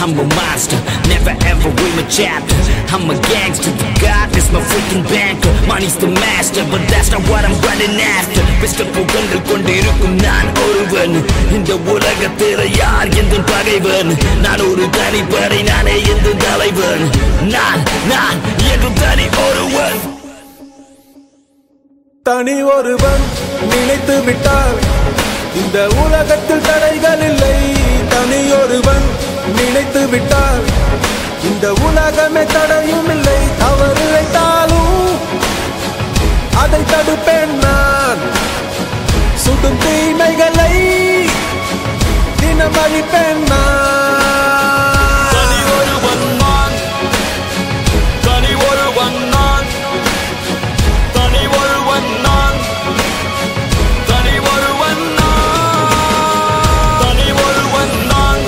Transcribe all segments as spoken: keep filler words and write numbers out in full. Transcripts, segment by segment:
I'm a monster, never ever read my chapter. I'm a gangster, the God is my freaking banker. Money's the master, but that's not what I'm running after. Mister புகழ்ந்து கொண்டிருக்கும் நான் ஒருவன், இந்த உலகத்தில் யார் எந்த பகைவன்? நான் ஒரு தனிப்படை, நானே எந்த தலைவன். நான் நான் என்று தனி ஒருவன். தனி ஒருவன் நினைத்து விட்டால் இந்த உலகத்தில் தடைகள் இல்லை. தனி ஒருவன் நினைத்து விட்டால் இந்த உலகமே தடையும் இல்லை. தவறு இழைத்தாலும் அதை தடுப்பேன் நான். சுடும் தீமைகளை தினம் அழிப்பேன் நான். தனி ஒருவன் நான், தனி ஒருவன் நான், தனி ஒருவன் நான், தனி ஒருவன் நான், தனி ஒருவன் நான்.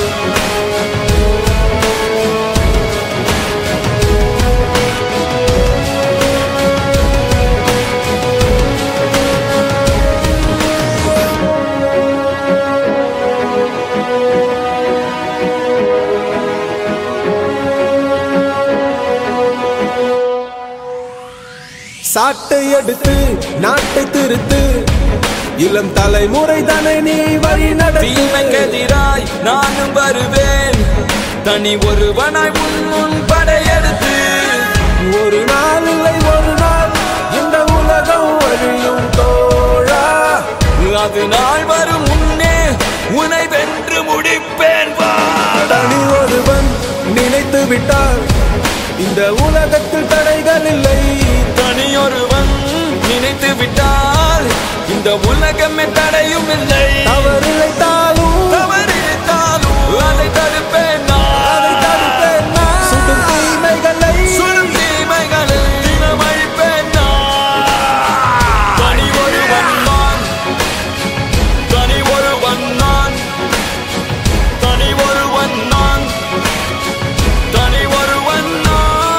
சாட்டை எடுத்து நாட்டை திருத்து, இளம் தலைமுறை தானே நீ வழி நடத்து. தீமைக்கெதிராய் நானும் வருவேன், தனி ஒருவனாய் உன் முன் படையெடுத்து. ஒரு நாள் இல்லை ஒரு நாள் இந்த உலகம் வழியும் தோழா. அது நாள் வரும் முன்னே உன்னை வென்று முடிப்பேன். தனி ஒருவன் நினைத்து விட்டால் இந்த உலகத்தில் தடைகள் இல்லை. தனி ஒருவன் நினைத்து விட்டால் இந்த உலகமே தடையும் இல்லை. தவறு இழைத்தாலும் தவறு இழைத்தாலும் அதை தடுப்பேன் நான். அதை தடுப்பேன் நான். சுடும் தீமைகளை சுடும் தீமைகளை தினம் அழிப்பேன் நான். தனி ஒருவன் நான், தனி ஒருவன் நான், தனி ஒருவன் நான், தனி ஒருவன் நான்.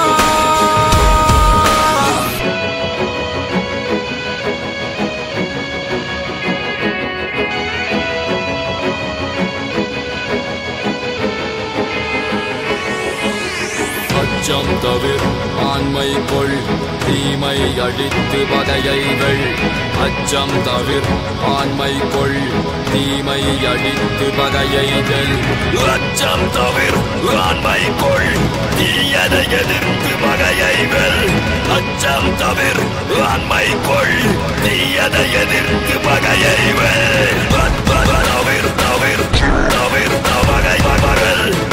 அச்சம் தவிர ஆண்மை கொள், தீமை அழித்து பகையை வெல். அச்சம் தவிர ஆண்மை கொள், தீமை அழித்து பகையை வெல். அச்சம் தவிர ஆண்மை கொள், தீயதை எதிர்த்து பகையை வெல். அச்சம் தவிர ஆண்மை கொள், தீயதை எதிர்த்து பகையை வெல். தவிர தவிர தவிர பகை பகல்